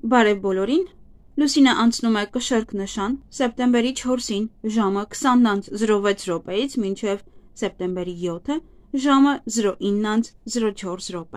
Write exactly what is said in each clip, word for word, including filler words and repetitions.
Բարև բոլորին, Լուսինը անցնում է կշռք նշան սեպտեմբերի չորսին ժամը քսանինը զրո վեց րոպեից մինչև սեպտեմբերի յոթը ժամը զրո ինը զրո չորս րոպե։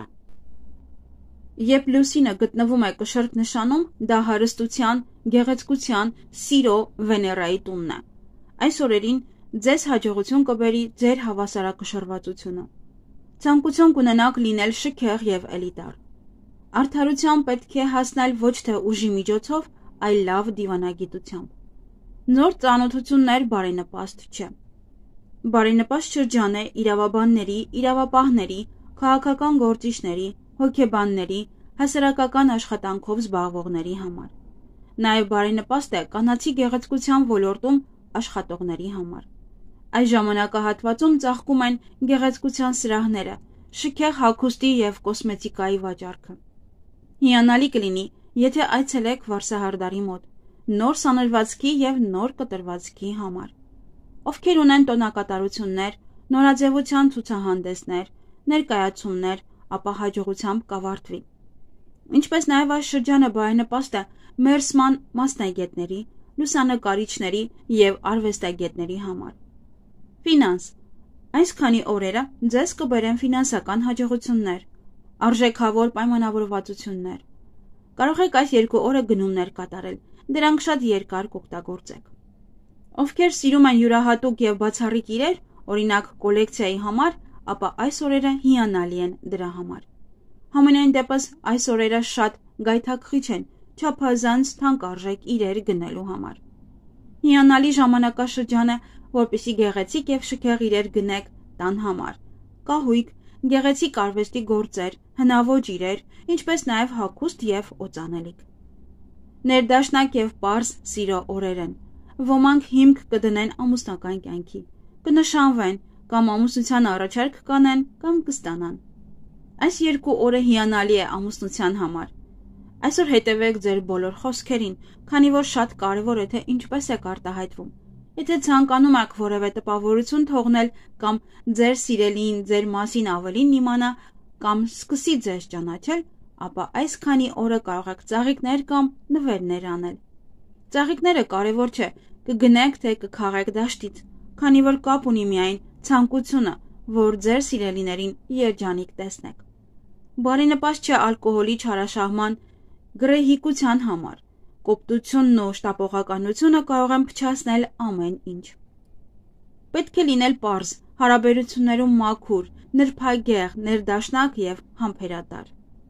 Երբ Լուսինը գտնվում է կշռք նշանում, դա հարստության, գեղեցկության, սիրո Վեներայի տունն է։ Այս օրերին ձեզ հաջողություն կբերի ձեր հավասարակշռվածությունը։ Ցանկություն կունենաք լինել շքեղ եւ էլիտար։ Արդարության պետք է հասնել ոչ թե ուժի միջոցով, այլ լավ դիվանագիտությամբ։ Նոր ծանոթություններ բարենպաստ չէ։ Բարենպաստ շրջան է իրավաբանների, իրավապահների, քաղաքական գործիչների, հոգեբանների, հասարակական աշխատանքով զբաղվողների համար։ Նաև բարենպաստ է կանացի գեղեցկության ոլորտում աշխատողների համար։ Այս ժամանակահատվածում ծաղկում են գեղեցկության սրահները, շքեղ հագուստի եւ կոսմետիկայի վաճառքը։ Հիանալի կլինի, եթե այցելեք Վարսահարդարի մոտ, նոր սանրվածքի եւ նոր կտրվածքի համար։ Ովքեր ունեն տոնակատարություններ, նորաձևության ցուցահանդեսներ, ներկայացումներ, ապա հաջողությամբ կավարտվի։ Ինչպես նաև այս շրջանը բարենպաստ է մերսման մասնագետների, լուսանկարիչների եւ արվեստագետների համար։ Ֆինանս։ Այս քանի օրերը ձեզ կբերեն ֆինանսական հաջողություններ, արժեքավոր պայմանավորվածություններ։ Կարող եք այս երկու օրը գնումներ կատարել, դրանք շատ երկար կօգտագործեք։ Ովքեր սիրում են յուրահատուկ եւ բացառիկ իրեր, օրինակ կոլեկցիայի համար, ապա այս օրերը հիանալի են դրա համար։ Համենայն դեպս այս օրերը շատ գայթակղիչ են չափազանց թանկարժեք իրեր գնելու համար։ Հիանալի ժամանակաշրջան է, որպեսզի գեղեցիկ եւ շքեղ իրեր գնեք տան համար։ Կահույք, գեղեցիկ արվեստի գործեր, հնաոճ իրեր, ինչպես նաև հագուստ եւ օծանելիք։ Ներդաշնակ եւ պարզ սիրո օրեր են։ Ոմանք հիմք կդնեն ամուսնական կյանքի, կնշանվեն կամ ամուսնության առաջարկ կանեն կամ կստանան։ Այս երկու օրը հիանալի է ամուսնության համար։ Այսօր հետևեք ձեր բոլոր խոսքերին, քանի որ շատ կարևոր է թե ինչպես եք արտահայտվում։ Եթե ցանկանում եք որևէ տպավորություն թողնել կամ ձեր սիրելին ձեր մասին ավելին իմանա կամ սկսի ձեզ ճանաչել, ապա այս քանի օրը կարող եք ծաղիկներ կամ նվերներ անել։ Ծաղիկները կարևոր չէ, կգնեք թե կքաղեք դաշտից, քանի որ կապ ունի միայն ցանկությունը, որ ձեր սիրելիներին երջանիկ տեսնեք։ Բարենպաստ չէ ալկոհոլի չարաշահման գրեհիկության համար։ Կոպտությունն ու շտապողականությունը կարող են փչացնել ամեն ինչ։ Պետք է լինել պարզ, հարաբերություններում մաքուր, նրբագեղ, ներդաշնակ եւ համբերատար։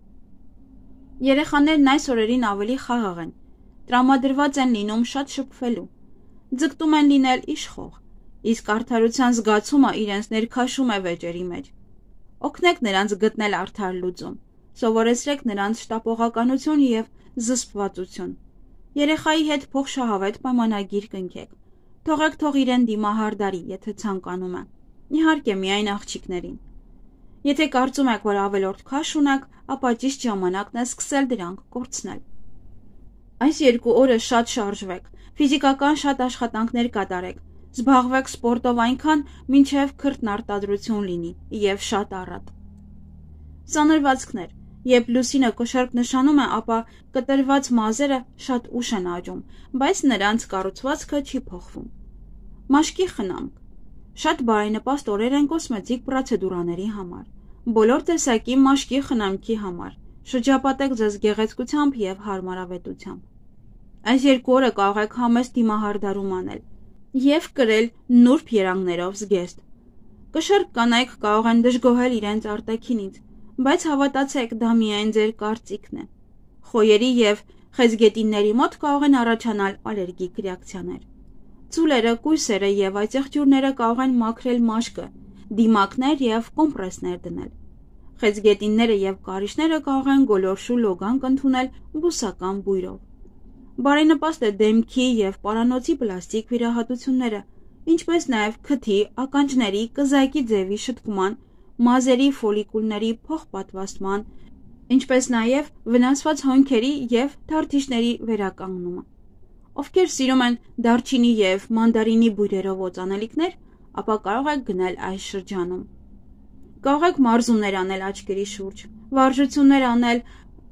Երեխաներն այս օրերին ավելի խաղաղ են, տրամադրված են լինում շատ շփվելու, ձգտում են լինել իշխող, իսկ արդարության զգացումը իրենց ներքաշում է վեճերի մեջ։ Օգնեք նրանց գտնել արդար լուծում, սովորեցրեք նրանց շտապողականություն եւ զսպվածություն։ Երեխայի հետ փոխշահավետ պայմանագիր կնքեք։ Թողեք թող իրեն դիմահարդարի, եթե ցանկանում է։ Իհարկե միայն աղջիկներին։ Եթե կարծում եք, որ ավելորդ քաշ ունեք, ապա ճիշտ ժամանակն է սկսել դրանք կորցնել։ Այս երկու օրը շատ շարժվեք, ֆիզիկական շատ աշխատանքներ կատարեք, զբաղվեք սպորտով այնքան, մինչև քրտնարտադրություն լինի եւ շատ առատ։ Սանրվածքներ։ Երբ Լուսինը կշռք նշանում է, ապա կտրված մազերը շատ ուշ են աճում, բայց նրանց կառուցվածքը չի փոխվում։ Մաշկի խնամք։ Շատ բարենպաստ օրեր են կոսմետիկ պրոցեդուրաների համար։ Բոլոր տեսակի մաշկի խնամքի համար։ Շրջապատեք ձեզ գեղեցկությամբ եւ հարմարավետությամբ։ Այս երկու օրը կարող եք համեստ դիմահարդարում անել եւ կրել նուրբ երանգներով զգեստ։ Կշռք կանայք կարող են դժգոհել իրենց արտաքինից, բայց հավատացեք, դա միայն ձեր կարծիքն է։ Խոյերի եւ խեցգետինների մոտ կարող են առաջանալ ալերգիկ ռեակցիաներ։ Ծուլերը, կույսերը եւ այծեղջյուրները կարող են մաքրել մաշկը, դիմակներ եւ կոմպրեսներ դնել։ Խեցգետինները եւ կարիճները կարող են գոլորշու լոգանք ընդունել բուսական բույրով։ Բարենպաստ է դեմքի եւ պարանոցի պլաստիկ վիրահատությունները, ինչպես նաև քթի, ականջների, կզակի ձևի շտկման, մազերի ֆոլիկուլների փոխպատվաստման, ինչպես նաև վնասված հոնքերի եւ թարթիչների վերականգնումը։ Ովքեր սիրում են դարչինի եւ մանդարինի բույրերով օծանելիքներ, ապա կարող եք գնել այս շրջանում։ Կարող եք մարզումներ անել աչքերի շուրջ, վարժություններ անել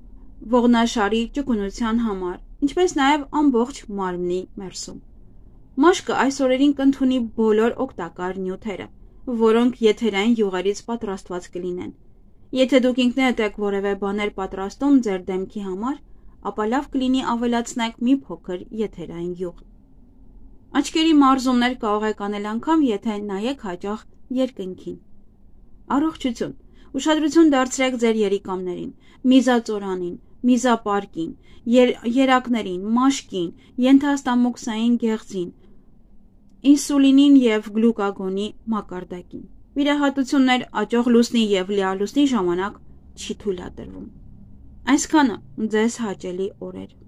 ողնաշարի ճկունության համար, ինչպես նաև ամբողջ մարմնի մերսում։ Մաշկը այս օրերին կընդունի բոլոր օգտակար նյութերը, որոնք եթերային յուղերից պատրաստված կլինեն։ Եթե դուք ինքներդ եք որևէ բաներ պատրաստում ձեր դեմքի համար, ապա լավ կլինի ավելացնեք մի փոքր եթերային յուղ։ Աչքերի մարզումներ կարող եք անել անգամ, եթե նայեք հաճախ երկնքին։ Առողջություն։ Ուշադրություն դարձրեք ձեր երիկամներին, միզածորանին, միզապարկին, եր, երակներին, մաշկին, ենթաստամոքսային գեղձին, ինսուլինին և գլուկագոնի մակարդակին։ Վիրահատություններ աճող լուսնի և լիալուսնի ժամանակ չի թույլատրվում։ Այսքանը ձեզ հաճելի օրեր։